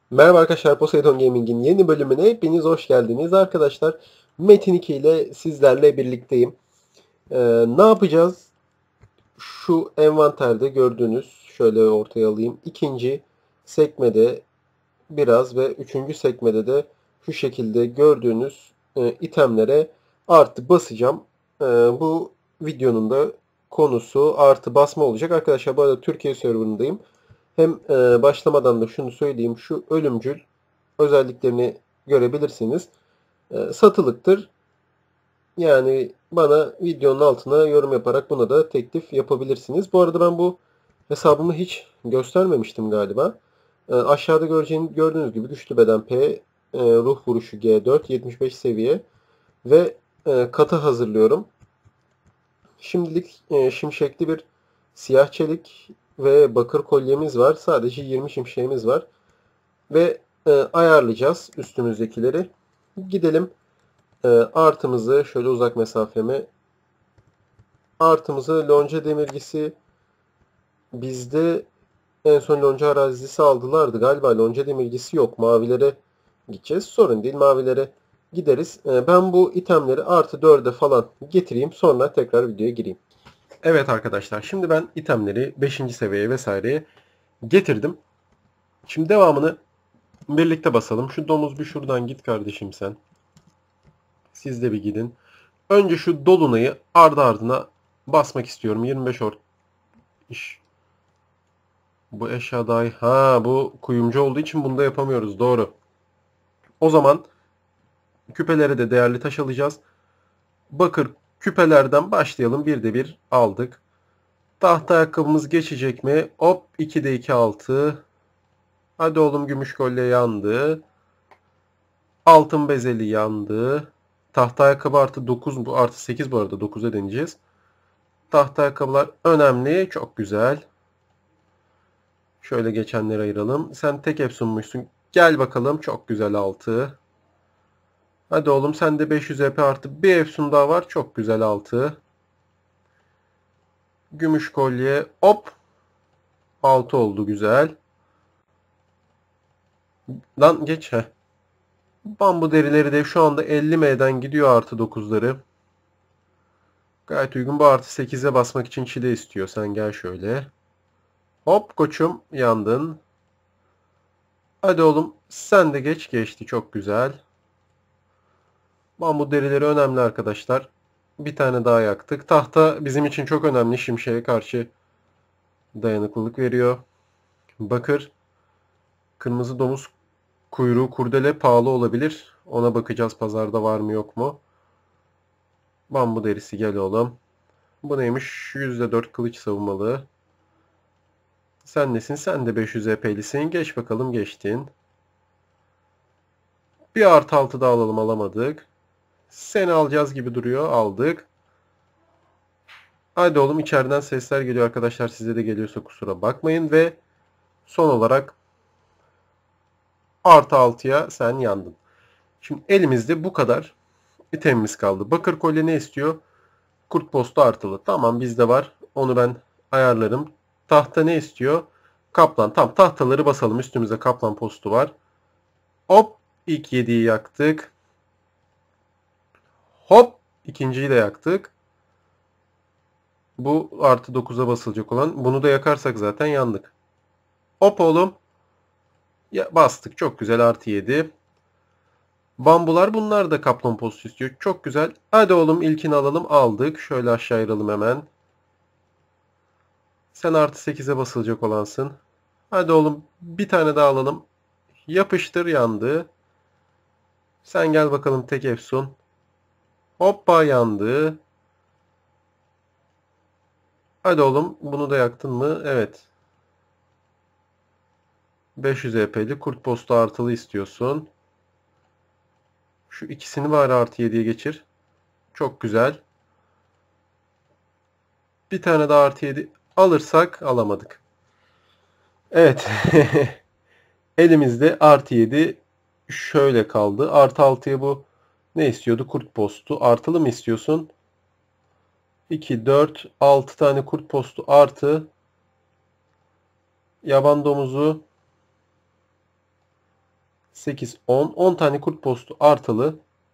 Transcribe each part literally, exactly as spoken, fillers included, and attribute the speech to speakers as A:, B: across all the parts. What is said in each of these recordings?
A: Merhaba arkadaşlar, Poseidon Gaming'in yeni bölümüne hepiniz hoş geldiniz. Arkadaşlar, Metin iki ile sizlerle birlikteyim. Ee, ne yapacağız? Şu envanterde gördüğünüz, şöyle ortaya alayım. İkinci sekmede biraz ve üçüncü sekmede de şu şekilde gördüğünüz e, itemlere artı basacağım. E, bu videonun da konusu artı basma olacak. Arkadaşlar bu arada Türkiye serverındayım. Hem e, başlamadan da şunu söyleyeyim. Şu ölümcül özelliklerini görebilirsiniz. E, satılıktır. Yani bana videonun altına yorum yaparak buna da teklif yapabilirsiniz. Bu arada ben bu hesabımı hiç göstermemiştim galiba. E, aşağıda göreceğiniz, gördüğünüz gibi güçlü beden P, e, ruh vuruşu G dört, yetmiş beş seviye ve e, katı hazırlıyorum. Şimdilik e, şimşekli bir siyah çelik ve bakır kolyemiz var. Sadece yirmi şimşeğimiz var. Ve e, ayarlayacağız üstümüzdekileri. Gidelim e, artımızı şöyle uzak mesafeme. Artımızı lonca demirgisi bizde en son lonca arazisi aldılardı. Galiba lonca demirgisi yok. Mavilere gideceğiz. Sorun değil. Mavilere gideriz. E, ben bu itemleri artı dörde falan getireyim. Sonra tekrar videoya gireyim. Evet arkadaşlar. Şimdi ben itemleri beşinci seviyeye vesaireye getirdim. Şimdi devamını birlikte basalım. Şu domuz bir şuradan git kardeşim sen. Siz de bir gidin. Önce şu dolunayı ardı ardına basmak istiyorum. yirmi beş or iş. Bu eşya dahi. Ha, bu kuyumcu olduğu için bunu da yapamıyoruz. Doğru. O zaman küpelere de değerli taş alacağız. Bakır küpelerden başlayalım. Bir de bir aldık. Tahta ayakkabımız geçecek mi? Hop, ikide iki altı. Hadi oğlum, gümüş kolye yandı. Altın bezeli yandı. Tahta ayakkabı artı dokuz, bu artı sekiz, bu arada dokuza deneyeceğiz. Tahta ayakkabılar önemli. Çok güzel. Şöyle geçenleri ayıralım. Sen tek hep sunmuşsun. Gel bakalım. Çok güzel altı. Hadi oğlum, sen de beş yüz E P artı bir efsun daha var. Çok güzel altı. Gümüş kolye. Hop. altı oldu, güzel. Lan geç. Heh. Bambu derileri de şu anda elli M'den gidiyor artı dokuzları. Gayet uygun. Bu artı sekize basmak için çile istiyor. Sen gel şöyle. Hop koçum, yandın. Hadi oğlum, sen de geç, geçti, çok güzel. Bambu derileri önemli arkadaşlar. Bir tane daha yaktık. Tahta bizim için çok önemli. Şimşeğe karşı dayanıklılık veriyor. Bakır, kırmızı domuz kuyruğu kurdele pahalı olabilir. Ona bakacağız, pazarda var mı yok mu. Bambu derisi gel oğlum. Bu neymiş? yüzde dört kılıç savunmalı. Sen nesin? Sen de beş yüz E P'lisin. Geç bakalım, geçtin. Bir artı altı daha alalım, alamadık. Seni alacağız gibi duruyor. Aldık. Hadi oğlum, içeriden sesler geliyor arkadaşlar. Size de geliyorsa kusura bakmayın. Ve son olarak artı altıya sen yandın. Şimdi elimizde bu kadar itemimiz kaldı. Bakır kolye ne istiyor? Kurt postu artılı. Tamam, bizde var. Onu ben ayarlarım. Tahta ne istiyor? Kaplan. Tamam, tahtaları basalım. Üstümüzde kaplan postu var. Hop. İlk yediği yaktık. Hop. İkinciyi de yaktık. Bu artı dokuza basılacak olan. Bunu da yakarsak zaten yandık. Hop oğlum. Ya, bastık. Çok güzel, artı yedi. Bambular, bunlar da kaplan postu istiyor. Çok güzel. Hadi oğlum, ilkini alalım. Aldık. Şöyle aşağı ayıralım hemen. Sen artı sekize basılacak olansın. Hadi oğlum, bir tane daha alalım. Yapıştır, yandı. Sen gel bakalım, tek efsun. Hoppa, yandı. Hadi oğlum, bunu da yaktın mı? Evet. beş yüz E P'li kurt postu artılı istiyorsun. Şu ikisini bari artı yediye geçir. Çok güzel. Bir tane daha artı yedi alırsak, alamadık. Evet. Elimizde artı yedi şöyle kaldı. Artı altıya bu ne istiyordu? Kurt postu. Artılı mı istiyorsun? iki, dört, altı tane kurt postu artı yaban domuzu. sekiz, on. on tane kurt postu artılı.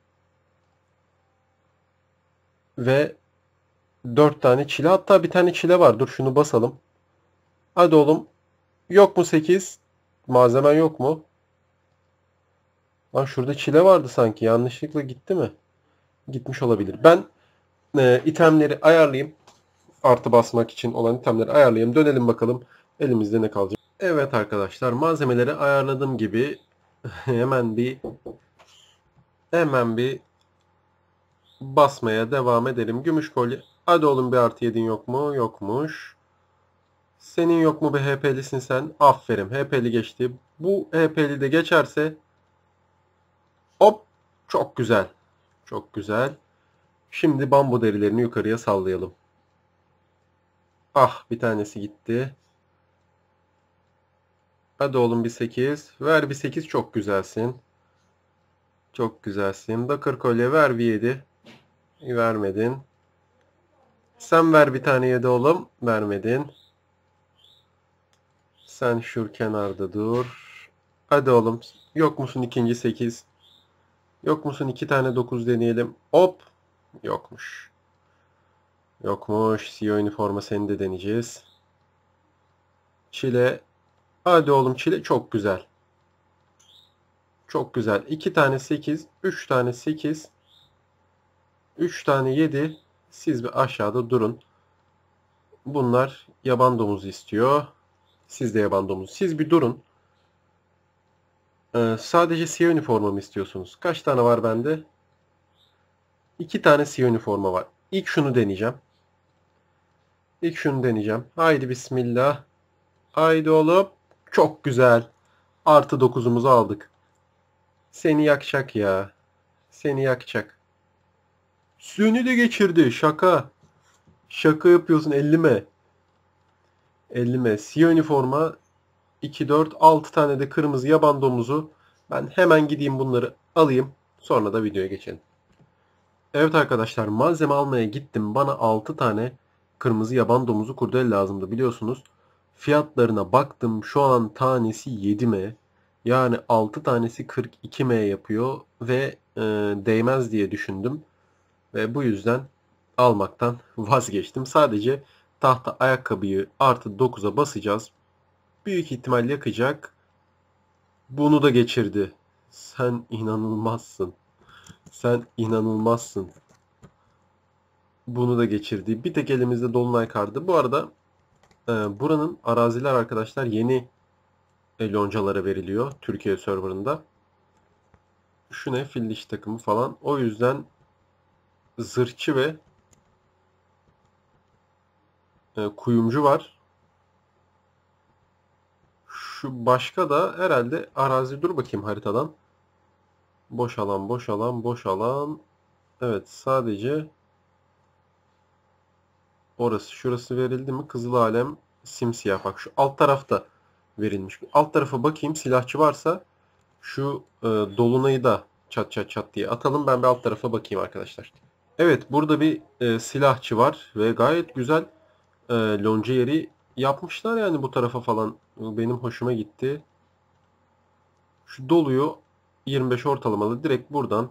A: Ve dört tane çile. Hatta bir tane çile var. Dur şunu basalım. Hadi oğlum. Yok mu sekiz? Malzemen yok mu? Lan şurada çile vardı sanki. Yanlışlıkla gitti mi? Gitmiş olabilir. Ben e, itemleri ayarlayayım. Artı basmak için olan itemleri ayarlayayım. Dönelim bakalım. Elimizde ne kalacak? Evet arkadaşlar. Malzemeleri ayarladığım gibi hemen bir hemen bir basmaya devam edelim. Gümüş kolye. Hadi oğlum bir artı yedin yok mu? Yokmuş. Senin yok mu bir H P'lisin sen? Aferin. H P'li geçti. Bu H P'li de geçerse hop, çok güzel. Çok güzel. Şimdi bambu derilerini yukarıya sallayalım. Ah, bir tanesi gitti. Hadi oğlum bir sekiz. Ver bir sekiz, çok güzelsin. Çok güzelsin. Bakır kolye ver bir yedi. Vermedin. Sen ver bir tane yedi oğlum. Vermedin. Sen şu kenarda dur. Hadi oğlum. Yok musun ikinci sekiz? Yok musun iki tane dokuz deneyelim. Hop. Yokmuş. Yokmuş. Siyah üniforma seni de deneyeceğiz. Çile. Hadi oğlum çile. Çok güzel. Çok güzel. iki tane sekiz. üç tane sekiz. üç tane yedi. Siz bir aşağıda durun. Bunlar yaban domuzu istiyor. Siz de yaban domuzu. Siz bir durun. Ee, sadece siyah üniforma mı istiyorsunuz? Kaç tane var bende? iki tane siyah üniforma var. İlk şunu deneyeceğim. İlk şunu deneyeceğim. Haydi bismillah. Haydi oğlum. Çok güzel. Artı dokuzumuzu aldık. Seni yakacak ya. Seni yakacak. Seni de geçirdi. Şaka. Şaka yapıyorsun. ellime. ellime. Siyah üniforma. iki, dört, altı tane de kırmızı yaban domuzu. Ben hemen gideyim bunları alayım. Sonra da videoya geçelim. Evet arkadaşlar, malzeme almaya gittim. Bana altı tane kırmızı yaban domuzu kurdele lazımdı biliyorsunuz. Fiyatlarına baktım. Şu an tanesi yedi M. Yani altı tanesi kırk iki M yapıyor. Ve e, değmez diye düşündüm. Ve bu yüzden almaktan vazgeçtim. Sadece tahta ayakkabıyı artı dokuza basacağız. Büyük ihtimal yakacak. Bunu da geçirdi. Sen inanılmazsın. Sen inanılmazsın. Bunu da geçirdi. Bir tek elimizde dolunay kartı. Bu arada e, buranın araziler arkadaşlar yeni loncalara veriliyor. Türkiye serverında. Şu ne? Fil dişi takımı falan. O yüzden zırhçı ve e, kuyumcu var. Şu başka da herhalde arazi. Dur bakayım haritadan. Boş alan, boş alan, boş alan. Evet, sadece orası. Şurası verildi mi? Kızıl Alem simsiyah. Bak şu alt tarafta verilmiş. Alt tarafa bakayım. Silahçı varsa şu e, dolunayı da çat çat çat diye atalım. Ben bir alt tarafa bakayım arkadaşlar. Evet, burada bir e, silahçı var ve gayet güzel e, lonca yeri yapmışlar yani bu tarafa falan. Benim hoşuma gitti. Şu doluyu yirmi beş ortalamalı direkt buradan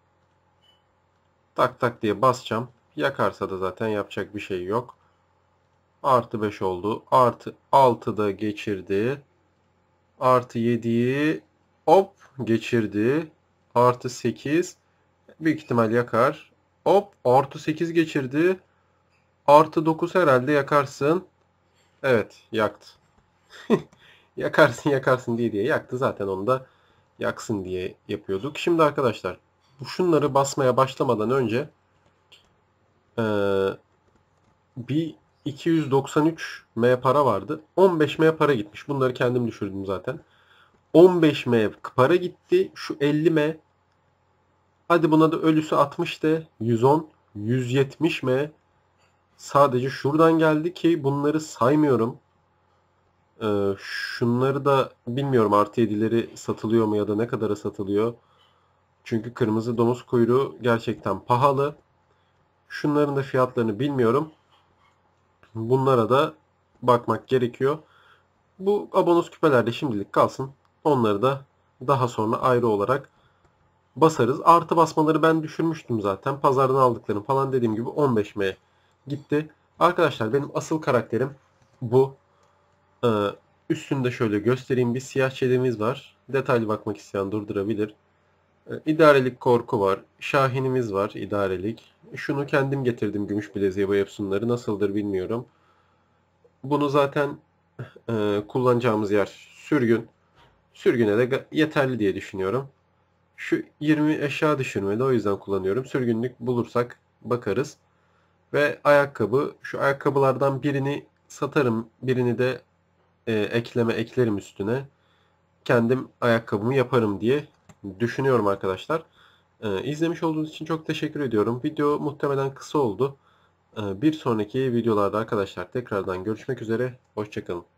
A: tak tak diye basacağım. Yakarsa da zaten yapacak bir şey yok. Artı beş oldu. Artı altı da geçirdi. Artı yediyi hop geçirdi. Artı sekiz. Büyük ihtimal yakar. Hop artı sekiz geçirdi. Artı dokuz herhalde yakarsın. Evet yaktı. Yakarsın yakarsın diye diye yaktı. Zaten onu da yaksın diye yapıyorduk. Şimdi arkadaşlar şunları basmaya başlamadan önce ee, bir iki yüz doksan üç M para vardı. on beş M para gitmiş. Bunları kendim düşürdüm zaten. on beş M para gitti. Şu elli M. Hadi buna da ölüsü altmış de. yüz on. yüz yetmiş M. Sadece şuradan geldi ki bunları saymıyorum. Ee, şunları da bilmiyorum artı yedileri satılıyor mu ya da ne kadara satılıyor. Çünkü kırmızı domuz kuyruğu gerçekten pahalı. Şunların da fiyatlarını bilmiyorum. Bunlara da bakmak gerekiyor. Bu abonos küpeler de şimdilik kalsın. Onları da daha sonra ayrı olarak basarız. Artı basmaları ben düşürmüştüm zaten. Pazardan aldıklarım falan dediğim gibi on beş M'ye gitti. Arkadaşlar benim asıl karakterim bu. Ee, üstünde şöyle göstereyim. Bir siyah çelimiz var. Detaylı bakmak isteyen durdurabilir. Ee, İdarelik korku var. Şahinimiz var. İdarelik. Şunu kendim getirdim. Gümüş bileziğe bu efsunları. Nasıldır bilmiyorum. Bunu zaten e, kullanacağımız yer sürgün. Sürgüne de yeterli diye düşünüyorum. Şu yirmi eşya düşürmeli, o yüzden kullanıyorum. Sürgünlük bulursak bakarız. Ve ayakkabı. Şu ayakkabılardan birini satarım. Birini de e, ekleme eklerim üstüne. Kendim ayakkabımı yaparım diye düşünüyorum arkadaşlar. E, izlemiş olduğunuz için çok teşekkür ediyorum. Video muhtemelen kısa oldu. E, bir sonraki videolarda arkadaşlar tekrardan görüşmek üzere. Hoşçakalın.